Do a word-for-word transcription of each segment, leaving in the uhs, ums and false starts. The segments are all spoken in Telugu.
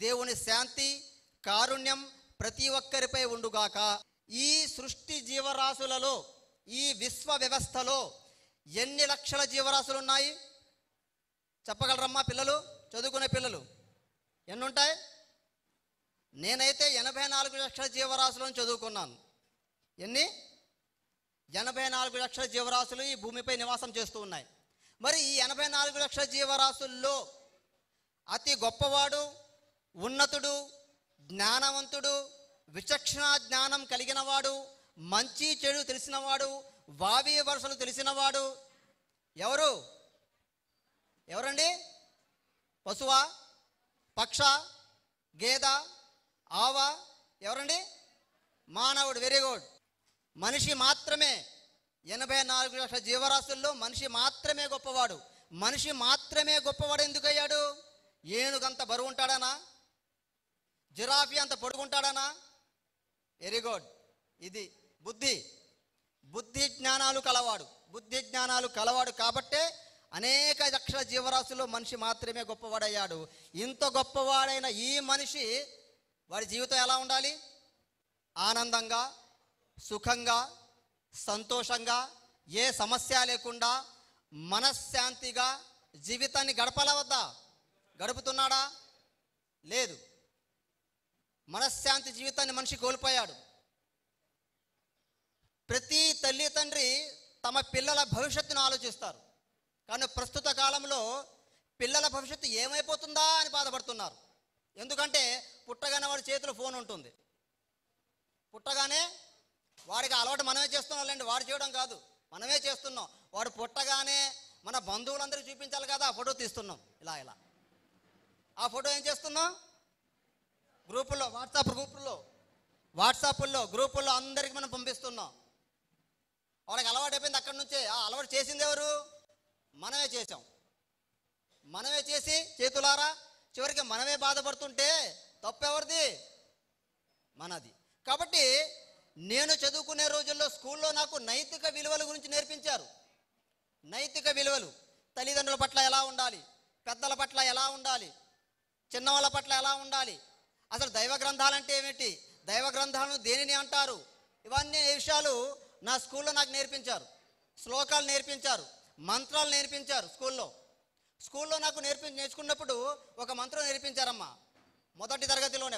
దేవుని శాంతి కారుణ్యం ప్రతి ఒక్కరిపై ఉండుగాక. ఈ సృష్టి జీవరాశులలో, ఈ విశ్వ వ్యవస్థలో ఎన్ని లక్షల జీవరాశులు ఉన్నాయి చెప్పగలరమ్మా? పిల్లలు, చదువుకునే పిల్లలు ఎన్ని ఉంటాయి? నేనైతే ఎనభై నాలుగు లక్షల జీవరాశులను చదువుకున్నాను. ఎన్ని? ఎనభై నాలుగు లక్షల జీవరాశులు ఈ భూమిపై నివాసం చేస్తూ ఉన్నాయి. మరి ఈ ఎనభై నాలుగు లక్షల జీవరాశుల్లో అతి గొప్పవాడు, ఉన్నతుడు, జ్ఞానవంతుడు, విచక్షణ జ్ఞానం కలిగినవాడు, మంచి చెడు తెలిసినవాడు, వావి వరుసలు తెలిసినవాడు ఎవరు? ఎవరండి? పశువా, పక్ష, గేద, ఆవ? ఎవరండి? మానవుడు. Very good. మనిషి మాత్రమే. ఎనభై నాలుగు లక్షల జీవరాశుల్లో మనిషి మాత్రమే గొప్పవాడు. మనిషి మాత్రమే గొప్పవాడు ఎందుకయ్యాడు? ఏనుగంత బరువు ఉంటాడానా? జిరాఫీ అంత పొడుగుంటాడానా? Very good. ఇది బుద్ధి. బుద్ధి జ్ఞానాలు కలవాడు. బుద్ధి జ్ఞానాలు కలవాడు కాబట్టే అనేక లక్షల జీవరాశుల్లో మనిషి మాత్రమే గొప్పవాడయ్యాడు. ఇంత గొప్పవాడైన ఈ మనిషి వాడి జీవితం ఎలా ఉండాలి? ఆనందంగా, సుఖంగా, సంతోషంగా, ఏ సమస్య లేకుండా మనశ్శాంతిగా జీవితాన్ని గడపాలా వద్దా? గడుపుతున్నాడా? లేదు. మనశ్శాంతి జీవితాన్ని మనిషి కోల్పోయాడు. ప్రతి తల్లి తండ్రి తమ పిల్లల భవిష్యత్తును ఆలోచిస్తారు. కానీ ప్రస్తుత కాలంలో పిల్లల భవిష్యత్తు ఏమైపోతుందా అని బాధపడుతున్నారు. ఎందుకంటే పుట్టగానే వాడి చేతిలో ఫోన్ ఉంటుంది. పుట్టగానే వాడికి అలవాటు మనమే చేస్తున్నాంలేండి, వాడు చేయడం కాదు, మనమే చేస్తున్నాం. వాడు పుట్టగానే మన బంధువులందరికీ చూపించాలి కదా, ఆ ఫోటో తీస్తున్నాం ఇలా ఇలా. ఆ ఫోటో ఏం చేస్తున్నాం? గ్రూపుల్లో, వాట్సాప్ గ్రూపుల్లో వాట్సాపుల్లో గ్రూపుల్లో అందరికీ మనం పంపిస్తున్నాం. వాడికి అలవాటు అయిపోయింది. అక్కడి నుంచే ఆ అలవాటు చేసింది ఎవరు? మనమే చేసాం. మనమే చేసి చేతులారా చివరికి మనమే బాధపడుతుంటే తప్పెవరిది? మనది. కాబట్టి నేను చదువుకునే రోజుల్లో స్కూల్లో నాకు నైతిక విలువల గురించి నేర్పించారు. నైతిక విలువలు, తల్లిదండ్రుల పట్ల ఎలా ఉండాలి, పెద్దల పట్ల ఎలా ఉండాలి, చిన్నవాళ్ళ పట్ల ఎలా ఉండాలి, అసలు దైవ గ్రంథాలంటే ఏమిటి, దైవ గ్రంథాలను దేనిని అంటారు, ఇవన్నీ విషయాలు నా స్కూల్లో నాకు నేర్పించారు. శ్లోకాలు నేర్పించారు, మంత్రాలు నేర్పించారు. స్కూల్లో స్కూల్లో నాకు నేర్పి నేర్చుకున్నప్పుడు ఒక మంత్రం నేర్పించారమ్మా. మొదటి తరగతిలోనే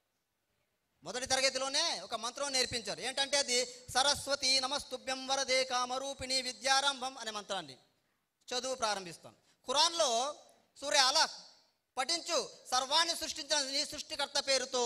మొదటి తరగతిలోనే ఒక మంత్రం నేర్పించారు. ఏంటంటే అది సరస్వతి నమస్తుభ్యం వరదే కామరూపిణి విద్యారంభం అనే మంత్రాన్ని చదువు ప్రారంభిస్తాను. ఖురాన్లో సూరే అలక్ పఠించు, సర్వాన్ని సృష్టించిన నీ సృష్టికర్త పేరుతో.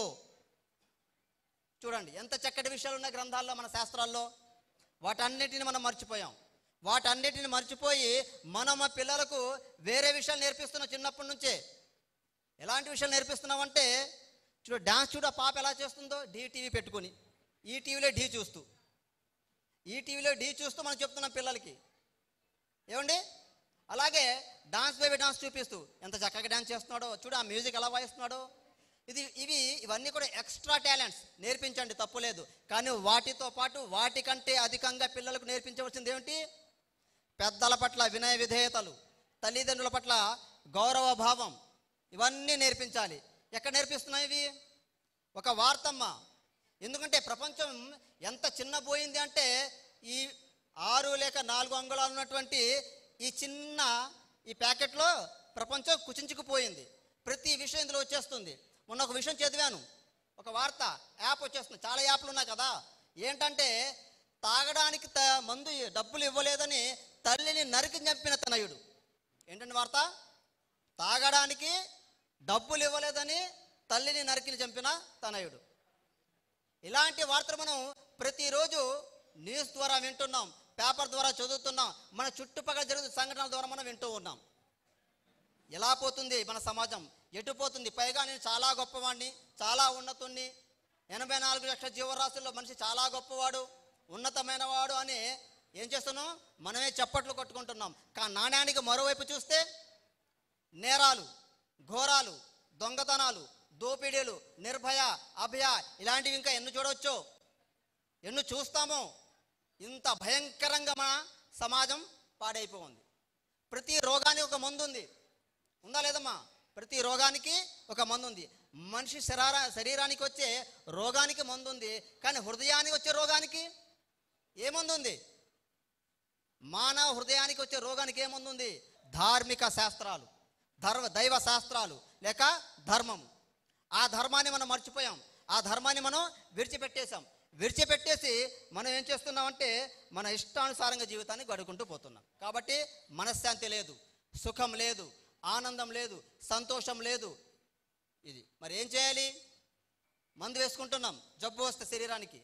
చూడండి ఎంత చక్కటి విషయాలు ఉన్నాయి గ్రంథాల్లో, మన శాస్త్రాల్లో. వాటన్నిటిని మనం మర్చిపోయాం. వాటన్నిటిని మర్చిపోయి మనం మా పిల్లలకు వేరే విషయాలు నేర్పిస్తున్నాం చిన్నప్పటి నుంచే. ఎలాంటి విషయాలు నేర్పిస్తున్నామంటే, చూడు డ్యాన్స్ చూడు, ఆ పాప ఎలా చేస్తుందో, డీ టీవీ పెట్టుకొని ఈ టీవీలో డీ చూస్తూ ఈ టీవీలో డీ చూస్తూ మనం చెప్తున్నాం పిల్లలకి. ఏమండి? అలాగే డాన్స్ బేబీ డాన్స్ చూపిస్తూ ఎంత చక్కగా డ్యాన్స్ చేస్తున్నాడో చూడు, ఆ మ్యూజిక్ ఎలా వాయిస్తున్నాడో. ఇది ఇవి ఇవన్నీ కూడా ఎక్స్ట్రా టాలెంట్స్, నేర్పించండి, తప్పులేదు. కానీ వాటితో పాటు వాటికంటే అధికంగా పిల్లలకు నేర్పించవలసింది ఏమిటి? పెద్దల పట్ల వినయ విధేయతలు, తల్లిదండ్రుల పట్ల గౌరవ భావం, ఇవన్నీ నేర్పించాలి. ఎక్కడ నేర్పిస్తున్నాయి ఇవి? ఒక వార్తమ్మ. ఎందుకంటే ప్రపంచం ఎంత చిన్నపోయింది అంటే, ఈ ఆరు లేక నాలుగు అంగుళాలు ఉన్నటువంటి ఈ చిన్న ఈ ప్యాకెట్లో ప్రపంచం కుచించుకుపోయింది. ప్రతి విషయం ఇందులో వచ్చేస్తుంది. మొన్న ఒక విషయం చదివాను, ఒక వార్త, యాప్ వచ్చేస్తుంది. చాలా యాప్లు ఉన్నాయి కదా. ఏంటంటే తాగడానికి త మందు డబ్బులు ఇవ్వలేదని తల్లిని నరికి చంపిన తనయుడు. ఏంటంటే వార్త? తాగడానికి డబ్బులు ఇవ్వలేదని తల్లిని నరికి చంపిన తనయుడు. ఇలాంటి వార్తలు మనం ప్రతిరోజు న్యూస్ ద్వారా వింటున్నాం, పేపర్ ద్వారా చదువుతున్నాం, మన చుట్టుపక్కల జరుగుతున్న సంఘటనల ద్వారా మనం వింటూ ఉన్నాం. ఎలా పోతుంది మన సమాజం, ఎటు పోతుంది? పైగా నేను చాలా గొప్పవాడిని, చాలా ఉన్నతుణ్ణి, ఎనభై నాలుగు లక్షల జీవరాశుల్లో మనిషి చాలా గొప్పవాడు, ఉన్నతమైన వాడు అని ఏం చేస్తున్నాం? మనమే చప్పట్లు కొట్టుకుంటున్నాం. కానీ నాణ్యానికి మరోవైపు చూస్తే నేరాలు, ఘోరాలు, దొంగతనాలు, దోపిడీలు, నిర్భయ, అభయ, ఇలాంటివి ఇంకా ఎన్ని చూడవచ్చు, ఎన్ని చూస్తామో. ఇంత భయంకరంగా మన సమాజం పాడైపోయింది. ప్రతి రోగానికి ఒక మందు ఉంది, ఉందా లేదమ్మా? ప్రతి రోగానికి ఒక మందు ఉంది. మనిషి శరీర శరీరానికి వచ్చే రోగానికి మందు ఉంది, కానీ హృదయానికి వచ్చే రోగానికి ఏ మందు ఉంది? మానవ హృదయానికి వచ్చే రోగానికి ఏ మందు ఉంది? ధార్మిక శాస్త్రాలు, ధర్మ దైవ శాస్త్రాలు లేక ధర్మం. ఆ ధర్మాన్ని మనం మర్చిపోయాం, ఆ ధర్మాన్ని మనం విడిచిపెట్టేశాం. విడిచిపెట్టేసి మనం ఏం చేస్తున్నామంటే మన ఇష్టానుసారంగా జీవితాన్ని గడుకుంటూ పోతున్నాం. కాబట్టి మనశ్శాంతి లేదు, సుఖం లేదు, ఆనందం లేదు, సంతోషం లేదు. ఇది మరి ఏం చేయాలి? మందు వేసుకుంటున్నాం, జబ్బు వస్తే శరీరానికి.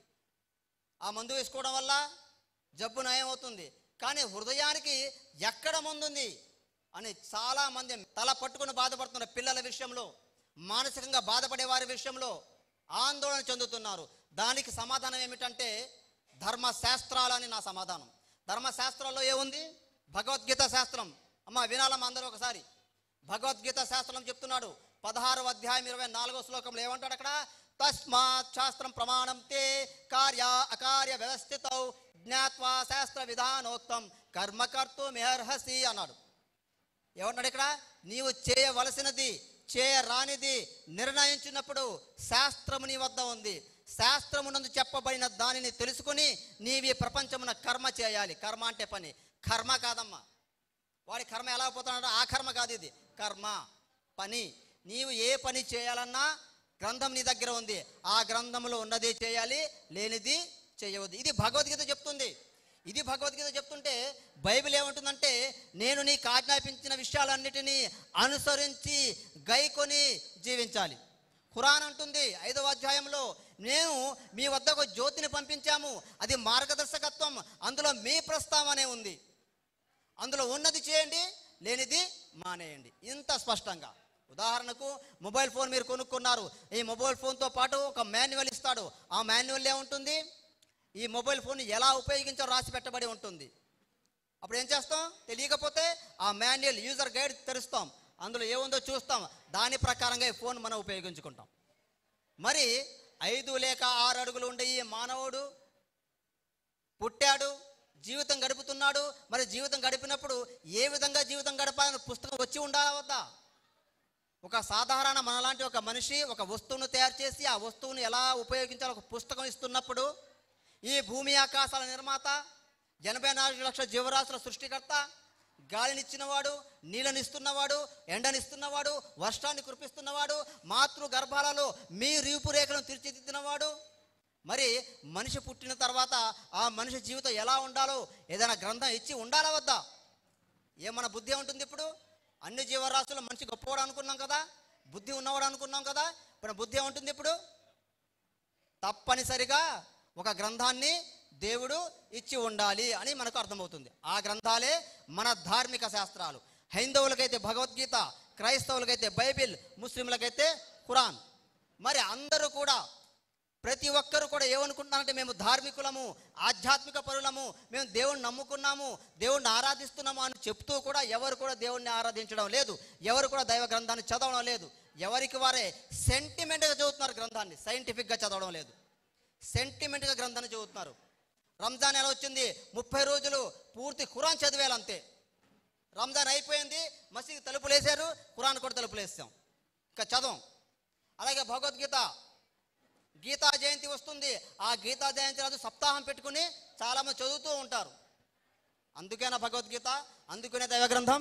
ఆ మందు వేసుకోవడం వల్ల జబ్బు నయం అవుతుంది, కానీ హృదయానికి ఎక్కడ మందు ఉంది అని చాలామంది తల పట్టుకుని బాధపడుతున్న పిల్లల విషయంలో, మానసికంగా బాధపడే వారి విషయంలో ఆందోళన చెందుతున్నారు. దానికి సమాధానం ఏమిటంటే ధర్మశాస్త్రాలని నా సమాధానం. ధర్మశాస్త్రాల్లో ఏముంది? భగవద్గీత శాస్త్రం. అమ్మ వినాలమ్మ అందరూ ఒకసారి. భగవద్గీత శాస్త్రం చెప్తున్నాడు, పదహారవ అధ్యాయం ఇరవై నాలుగో శ్లోకంలో ఏమంటాడు అక్కడ? తస్మాత్ శాస్త్రం ప్రమాణం తే కార్య అకార్య వ్యవస్థితౌ జ్ఞాత్వా శాస్త్ర విధానోక్తం కర్మకర్తుమిహర్హసి అన్నాడు. ఏమంటాడు ఇక్కడ? నీవు చేయవలసినది చేయరానిది నిర్ణయించినప్పుడు శాస్త్రము నీ వద్ద ఉంది. శాస్త్రమునందు చెప్పబడిన దానిని తెలుసుకుని నీవి ప్రపంచమున కర్మ చేయాలి. కర్మ అంటే పని, కర్మ కాదమ్మా. వాడి కర్మ ఎలా పోతున్నాడో ఆ కర్మ కాదు, ఇది కర్మ పని. నీవు ఏ పని చేయాలన్నా గ్రంథం నీ దగ్గర ఉంది, ఆ గ్రంథంలో ఉన్నదే చేయాలి, లేనిది చేయవద్దు. ఇది భగవద్గీత చెప్తుంది. ఇది భగవద్గీత చెప్తుంటే బైబిల్ ఏమంటుందంటే నేను నీకు ఆజ్ఞాపించిన విషయాలన్నిటినీ అనుసరించి గైకొని జీవించాలి. ఖురాన్ అంటుంది ఐదవ అధ్యాయంలో, నేను మీ వద్దకు జ్యోతిని పంపించాము, అది మార్గదర్శకత్వం, అందులో మీ ప్రస్తావనే ఉంది, అందులో ఉన్నది చేయండి, లేనిది మానేయండి. ఇంత స్పష్టంగా. ఉదాహరణకు మొబైల్ ఫోన్ మీరు కొనుక్కున్నారు, ఈ మొబైల్ ఫోన్తో పాటు ఒక మాన్యువల్ ఇస్తాడు. ఆ మాన్యువల్ ఏముంటుంది? ఈ మొబైల్ ఫోన్ ఎలా ఉపయోగించాలో రాసి పెట్టబడి ఉంటుంది. అప్పుడు ఏం చేస్తాం? తెలియకపోతే ఆ మాన్యువల్ యూజర్ గైడ్ తెరుస్తాం, అందులో ఏముందో చూస్తాం, దాని ప్రకారంగా ఈ ఫోన్ మనం ఉపయోగించుకుంటాం. మరి ఐదు లేక ఆరు అడుగులు ఉండే ఈ మానవుడు పుట్టాడు, జీవితం గడుపుతున్నాడు. మరి జీవితం గడిపినప్పుడు ఏ విధంగా జీవితం గడపాలని పుస్తకం వచ్చి ఉండాలా వద్దా? ఒక సాధారణ మనలాంటి ఒక మనిషి ఒక వస్తువును తయారు చేసి ఆ వస్తువును ఎలా ఉపయోగించాలో ఒక పుస్తకం ఇస్తున్నప్పుడు, ఈ భూమి ఆకాశాల నిర్మాత, ఎనభై నాలుగు లక్షల జీవరాశుల సృష్టికర్త, గాలినిచ్చినవాడు, నీళ్ళనిస్తున్నవాడు, ఎండనిస్తున్నవాడు, వర్షాన్ని కురిపిస్తున్నవాడు, మాతృ గర్భాలలో మీ రూపురేఖలను తీర్చిదిద్దినవాడు, మరి మనిషి పుట్టిన తర్వాత ఆ మనిషి జీవితం ఎలా ఉండాలో ఏదైనా గ్రంథం ఇచ్చి ఉండాలా వద్దా? ఏమన్నా బుద్ధి ఉంటుంది? ఇప్పుడు అన్ని జీవరాశులు మనిషి గొప్పవాడు అనుకున్నాం కదా, బుద్ధి ఉన్నవాడు అనుకున్నాం కదా, ఇప్పుడు బుద్ధి ఏముంటుంది? ఇప్పుడు తప్పనిసరిగా ఒక గ్రంథాన్ని దేవుడు ఇచ్చి ఉండాలి అని మనకు అర్థమవుతుంది. ఆ గ్రంథాలే మన ధార్మిక శాస్త్రాలు. హైందవులకైతే భగవద్గీత, క్రైస్తవులకైతే బైబిల్, ముస్లింలకైతే ఖురాన్. మరి అందరూ కూడా ప్రతి ఒక్కరు కూడా ఏమనుకుంటున్నారంటే మేము ధార్మికులము, ఆధ్యాత్మిక పరులము, మేము దేవుణ్ణి నమ్ముకున్నాము, దేవుణ్ణి ఆరాధిస్తున్నాము అని చెప్తూ కూడా ఎవరు కూడా దేవుణ్ణి ఆరాధించడం లేదు, ఎవరు కూడా దైవ గ్రంథాన్ని చదవడం లేదు. ఎవరికి వారే సెంటిమెంట్గా చదువుతున్నారు గ్రంథాన్ని, సైంటిఫిక్గా చదవడం లేదు. సెంటిమెంట్గా గ్రంథాన్ని చదువుతున్నారు. రంజాన్ ఎలా వచ్చింది? ముప్పై రోజులు పూర్తి ఖురాన్ చదివేయాలంతే. రంజాన్ అయిపోయింది, మసీదు తలుపులు వేసారు, ఖురాన్ కూడా తలుపులు వేసాం, ఇంకా చదవం. అలాగే భగవద్గీత, గీతా జయంతి వస్తుంది, ఆ గీతా జయంతి రోజు సప్తాహం పెట్టుకుని చాలామంది చదువుతూ ఉంటారు. అందుకేనా భగవద్గీత? అందుకనే దైవ గ్రంథం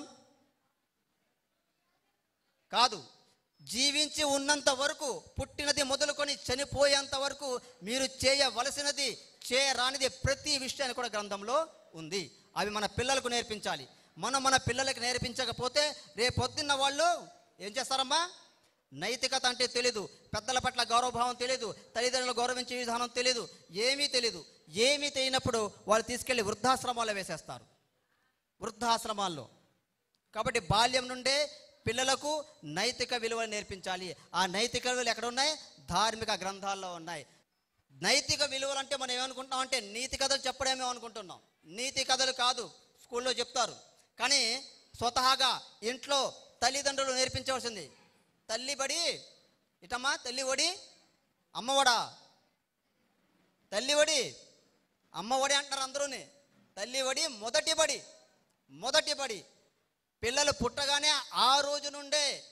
కాదు. జీవించి ఉన్నంత వరకు, పుట్టినది మొదలుకొని చనిపోయేంత వరకు మీరు చేయవలసినది చేయరానిది ప్రతి విషయాన్ని కూడా గ్రంథంలో ఉంది. అవి మన పిల్లలకు నేర్పించాలి. మనం మన పిల్లలకి నేర్పించకపోతే రేపొద్దున్న వాళ్ళు ఏం చేస్తారమ్మా? నైతికత అంటే తెలీదు, పెద్దల పట్ల గౌరవభావం తెలీదు, తల్లిదండ్రులు గౌరవించే విధానం తెలీదు, ఏమీ తెలీదు. ఏమీ తెలియనప్పుడు వాళ్ళు తీసుకెళ్ళి వృద్ధాశ్రమాల్లో వేసేస్తారు, వృద్ధాశ్రమాల్లో. కాబట్టి బాల్యం నుండే పిల్లలకు నైతిక విలువలు నేర్పించాలి. ఆ నైతిక విలువలు ఎక్కడ ఉన్నాయి? ధార్మిక గ్రంథాల్లో ఉన్నాయి. నైతిక విలువలు అంటే మనం ఏమనుకుంటాం అంటే నీతి కథలు చెప్పడమేమో అనుకుంటున్నాం. నీతి కథలు కాదు, స్కూల్లో చెప్తారు. కానీ స్వతహాగా ఇంట్లో తల్లిదండ్రులు నేర్పించవలసింది. తల్లి బడి ఇటమ్మా, తల్లి ఒడి అమ్మఒడా, తల్లి ఒడి అమ్మఒడి అంటారు అందరూని. తల్లి ఒడి మొదటి బడి, మొదటి బడి. పిల్లలు పుట్టగానే ఆ రోజు నుండే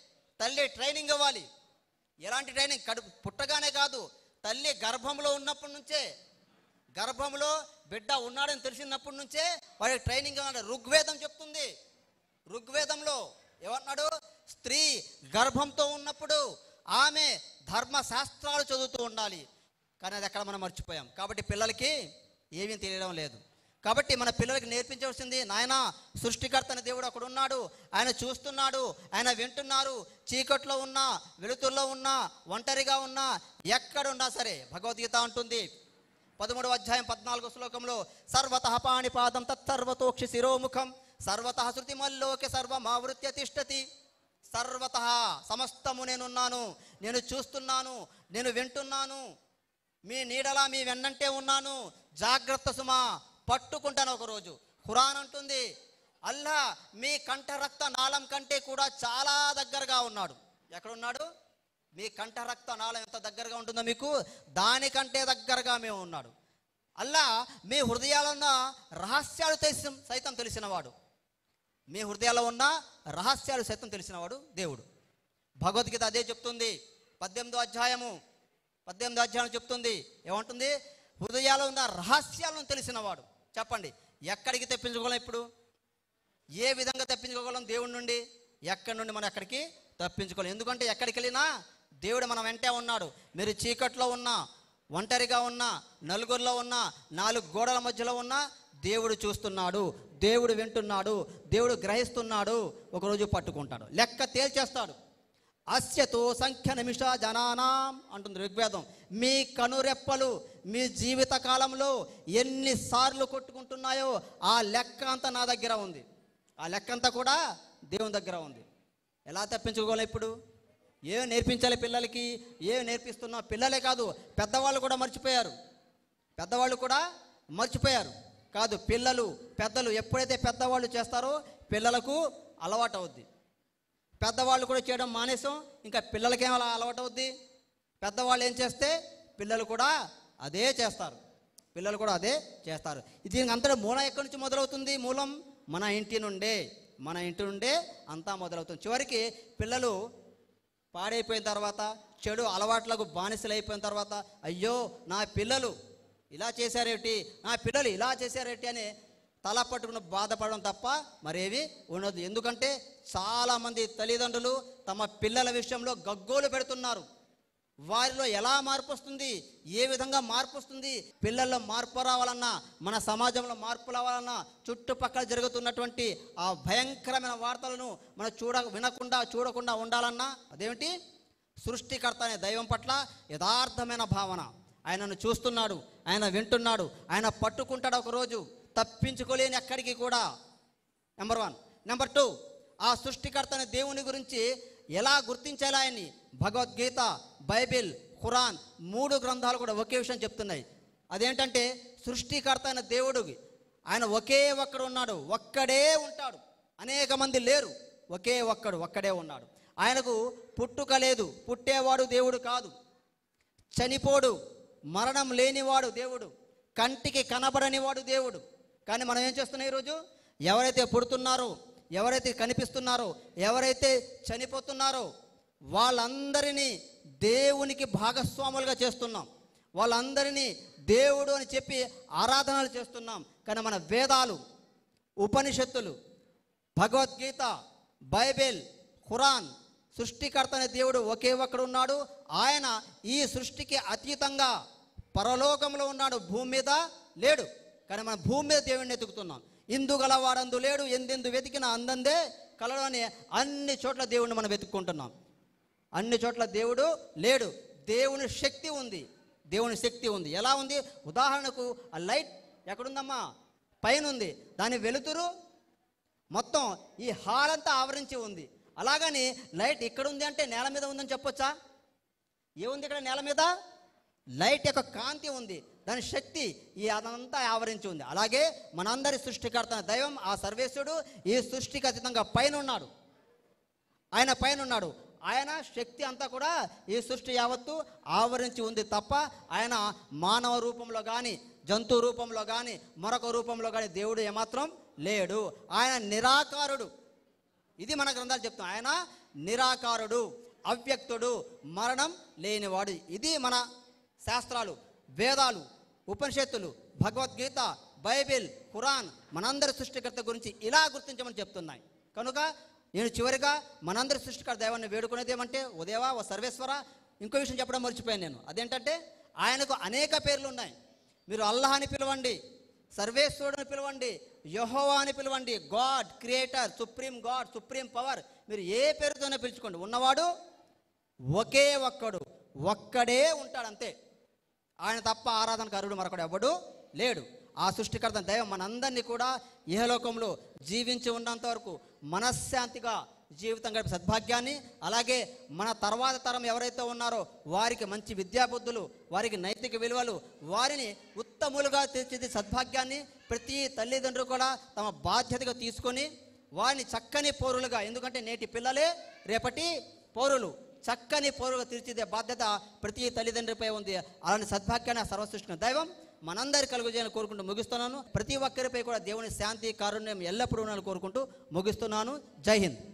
తల్లి ట్రైనింగ్ ఇవ్వాలి. ఎలాంటి ట్రైనింగ్? కడుపు పుట్టగానే కాదు, తల్లి గర్భంలో ఉన్నప్పటి నుంచే, గర్భంలో బిడ్డ ఉన్నాడని తెలిసినప్పటి నుంచే వాడికి ట్రైనింగ్ ఇవ్వాలి. ఋగ్వేదం చెప్తుంది. ఋగ్వేదంలో ఏమన్నాడు? స్త్రీ గర్భంతో ఉన్నప్పుడు ఆమె ధర్మశాస్త్రాలు చదువుతూ ఉండాలి. కానీ అది ఎక్కడ మనం మర్చిపోయాం. కాబట్టి పిల్లలకి ఏమీ తెలియడం లేదు. కాబట్టి మన పిల్లలకి నేర్పించవలసింది, నాయన సృష్టికర్త అనే దేవుడు అక్కడ ఉన్నాడు, ఆయన చూస్తున్నాడు, ఆయన వింటున్నారు. చీకట్లో ఉన్నా, వెలుతుల్లో ఉన్నా, ఒంటరిగా ఉన్నా, ఎక్కడున్నా సరే. భగవద్గీత అంటుంది పదమూడవ అధ్యాయం పద్నాలుగో శ్లోకంలో, సర్వతః పాణిపాదం తత్సర్వతోక్షి శిరోముఖం సర్వతః శృతిమల్లోకే సర్వమావృత్య తిష్టతి. సర్వతః సమస్తము నేనున్నాను, నేను చూస్తున్నాను, నేను వింటున్నాను, మీ నీడలా మీ వెన్నంటే ఉన్నాను, జాగ్రత్త సుమా, పట్టుకుంటాను ఒకరోజు. ఖురాన్ అంటుంది అల్లా మీ కంఠ రక్త నాళం కంటే కూడా చాలా దగ్గరగా ఉన్నాడు. ఎక్కడున్నాడు? మీ కంఠ రక్త నాళం ఎంత దగ్గరగా ఉంటుందో మీకు దానికంటే దగ్గరగా మేము ఉన్నాడు. అల్లా మీ హృదయాల్లో ఉన్న రహస్యాలు తెలిసి సైతం తెలిసినవాడు. మీ హృదయాల్లో ఉన్న రహస్యాలు సైతం తెలిసినవాడు దేవుడు. భగవద్గీత అదే చెప్తుంది. పద్దెనిమిదో అధ్యాయము పద్దెనిమిదో అధ్యాయం చెప్తుంది. ఏమంటుంది? హృదయాల్లో ఉన్న రహస్యాలను తెలిసినవాడు. చెప్పండి, ఎక్కడికి తెప్పించుకోగలం? ఇప్పుడు ఏ విధంగా తప్పించుకోగలం దేవుడి నుండి? ఎక్కడి నుండి మనం ఎక్కడికి తప్పించుకోలేం. ఎందుకంటే ఎక్కడికి వెళ్ళినా దేవుడు మన వెంటే ఉన్నాడు. మీరు చీకట్లో ఉన్నా, ఒంటరిగా ఉన్నా, నలుగురిలో ఉన్నా, నాలుగు గోడల మధ్యలో ఉన్నా, దేవుడు చూస్తున్నాడు, దేవుడు వింటున్నాడు, దేవుడు గ్రహిస్తున్నాడు. ఒకరోజు పట్టుకుంటాడు, లెక్క తేల్చేస్తాడు. అస్యతో సంఖ్య నిమిష జనానాం అంటుంది ఋగ్వేదం. మీ కనురెప్పలు మీ జీవిత కాలంలో ఎన్నిసార్లు కొట్టుకుంటున్నాయో ఆ లెక్క అంతా నా దగ్గర ఉంది. ఆ లెక్క అంతా కూడా దేవుని దగ్గర ఉంది. ఎలా తప్పించుకోవాలి? ఇప్పుడు ఏం నేర్పించాలి పిల్లలకి? ఏం నేర్పిస్తున్నా? పిల్లలే కాదు, పెద్దవాళ్ళు కూడా మర్చిపోయారు. పెద్దవాళ్ళు కూడా మర్చిపోయారు కాదు, పిల్లలు పెద్దలు ఎప్పుడైతే పెద్దవాళ్ళు చేస్తారో పిల్లలకు అలవాటు అవుద్ది. పెద్దవాళ్ళు కూడా చేయడం మానేసాం, ఇంకా పిల్లలకి ఏం అలవాటు అవుద్ది? పెద్దవాళ్ళు ఏం చేస్తే పిల్లలు కూడా అదే చేస్తారు. పిల్లలు కూడా అదే చేస్తారు. దీనికి అంతటా మూలం ఎక్కడి నుంచి మొదలవుతుంది? మూలం మన ఇంటి నుండే, మన ఇంటి నుండే అంతా మొదలవుతుంది. చివరికి పిల్లలు పాడైపోయిన తర్వాత, చెడు అలవాట్లకు బానిసలు అయిపోయిన తర్వాత, అయ్యో నా పిల్లలు ఇలా చేశారేమిటి, నా పిల్లలు ఇలా చేశారేమిటి అని తల పట్టుకుని బాధపడడం తప్ప మరేవి ఉండదు. ఎందుకంటే చాలామంది తల్లిదండ్రులు తమ పిల్లల విషయంలో గగ్గోలు పెడుతున్నారు. వారిలో ఎలా మార్పు వస్తుంది? ఏ విధంగా మార్పు వస్తుంది? పిల్లల్లో మార్పు రావాలన్నా, మన సమాజంలో మార్పు రావాలన్నా, చుట్టుపక్కల జరుగుతున్నటువంటి ఆ భయంకరమైన వార్తలను మనం చూడ వినకుండా చూడకుండా ఉండాలన్నా అదేమిటి? సృష్టికర్త అనే దైవం పట్ల యథార్థమైన భావన. ఆయనను చూస్తున్నాడు, ఆయన వింటున్నాడు, ఆయన పట్టుకుంటాడు ఒకరోజు, తప్పించుకోలేని ఎక్కడికి కూడా. Number one. నెంబర్ టూ, ఆ సృష్టికర్త అనే దేవుని గురించి ఎలా గుర్తించాలి ఆయన్ని? భగవద్గీత, బైబిల్, ఖురాన్ మూడు గ్రంథాలు కూడా ఒకే విషయం చెప్తున్నాయి. అదేంటంటే సృష్టికర్త అయిన దేవుడు ఆయన ఒకే ఒక్కడు ఉన్నాడు, ఒక్కడే ఉంటాడు, అనేక మంది లేరు, ఒకే ఒక్కడు ఒక్కడే ఉన్నాడు. ఆయనకు పుట్టుక లేదు, పుట్టేవాడు దేవుడు కాదు, చనిపోడు, మరణం లేనివాడు దేవుడు, కంటికి కనబడనివాడు దేవుడు. కానీ మనం ఏం చేస్తున్నాం ఈరోజు? ఎవరైతే పుడుతున్నారో, ఎవరైతే కనిపిస్తున్నారో, ఎవరైతే చనిపోతున్నారో వాళ్ళందరినీ దేవునికి భాగస్వాములుగా చేస్తున్నాం. వాళ్ళందరినీ దేవుడు అని చెప్పి ఆరాధనలు చేస్తున్నాం. కానీ మన వేదాలు, ఉపనిషత్తులు, భగవద్గీత, బైబిల్, ఖురాన్ సృష్టికర్త అనే దేవుడు ఒకే ఒక్కడు ఉన్నాడు. ఆయన ఈ సృష్టికి అతీతంగా పరలోకంలో ఉన్నాడు, భూమి మీద లేడు. కానీ మనం భూమి మీద దేవుడిని ఎతుకుతున్నాం. ఇందు గలవాడందు లేడు, ఎందెందు వెతికిన అందందే కలలోని అన్ని చోట్ల దేవుడిని మనం వెతుక్కుంటున్నాం. అన్ని చోట్ల దేవుడు లేడు. దేవుని శక్తి ఉంది, దేవుని శక్తి ఉంది. ఎలా ఉంది? ఉదాహరణకు ఆ లైట్ ఎక్కడుందమ్మా? పైన ఉంది. దాని వెలుతురు మొత్తం ఈ హాల్ అంతా ఆవరించి ఉంది. అలాగని లైట్ ఇక్కడ ఉంది అంటే నేల మీద ఉందని చెప్పొచ్చా? ఏముంది ఇక్కడ నేల మీద? లైట్ యొక్క కాంతి ఉంది, దాని శక్తి ఈ అదంతా ఆవరించి ఉంది. అలాగే మనందరి సృష్టికర్త దైవం ఆ సర్వేశ్వరుడు ఈ సృష్టికి అతీతంగా పైన ఉన్నాడు. ఆయన పైన ఉన్నాడు. ఆయన శక్తి అంతా కూడా ఈ సృష్టి యావత్తు ఆవరించి ఉంది తప్ప ఆయన మానవ రూపంలో కానీ, జంతు రూపంలో కానీ, మరొక రూపంలో కానీ దేవుడు ఏమాత్రం లేడు. ఆయన నిరాకారుడు. ఇది మన గ్రంథాలు చెప్తాం. ఆయన నిరాకారుడు, అవ్యక్తుడు, మరణం లేనివాడు. ఇది మన శాస్త్రాలు, వేదాలు, ఉపనిషత్తులు, భగవద్గీత, బైబిల్, ఖురాన్ మనందరి సృష్టికర్త గురించి ఇలా గుర్తించమని చెప్తున్నాయి. కనుక నేను చివరిగా మనందరి సృష్టికర్త దైవాన్ని వేడుకునేది ఏమంటే, ఓ దేవా, ఓ సర్వేశ్వర, ఇంకో విషయం చెప్పడం మర్చిపోయాను నేను. అదేంటంటే ఆయనకు అనేక పేర్లు ఉన్నాయి. మీరు అల్లాహ్ అని పిలవండి, సర్వేశ్వరుని పిలవండి, యెహోవా అని పిలవండి, God, creator, supreme God, supreme power, మీరు ఏ పేరుతోనే పిలుచుకోండి, ఉన్నవాడు ఒకే ఒక్కడు, ఒక్కడే ఉంటాడు, అంతే. ఆయన తప్ప ఆరాధనకు అర్హుడు మరొకడు ఎవడు లేడు. ఆ సృష్టికర్త దైవం మనందరినీ కూడా ఇహలోకంలో జీవించి ఉన్నంత వరకు మనశ్శాంతిగా జీవితం గడిపే సద్భాగ్యాన్ని, అలాగే మన తర్వాత తరం ఎవరైతే ఉన్నారో వారికి మంచి విద్యాబుద్ధులు, వారికి నైతిక విలువలు, వారిని ఉత్తములుగా తీర్చిది సద్భాగ్యాన్ని ప్రతి తల్లిదండ్రులు కూడా తమ బాధ్యతగా తీసుకొని వారిని చక్కని పౌరులుగా, ఎందుకంటే నేటి పిల్లలే రేపటి పౌరులు, చక్కని పౌరులుగా తీర్చిదే బాధ్యత ప్రతి తల్లిదండ్రిపై ఉంది. అలాంటి సద్భాగ్యాన్ని సర్వసృష్టిన దైవం మనందరి కలుగుజేయాలని కోరుకుంటూ ముగిస్తున్నాను. ప్రతి ఒక్కరిపై కూడా దేవుని శాంతి, కారుణ్యం ఎల్లప్పుడూ ఉండాలని కోరుకుంటూ ముగిస్తున్నాను. జై హింద్.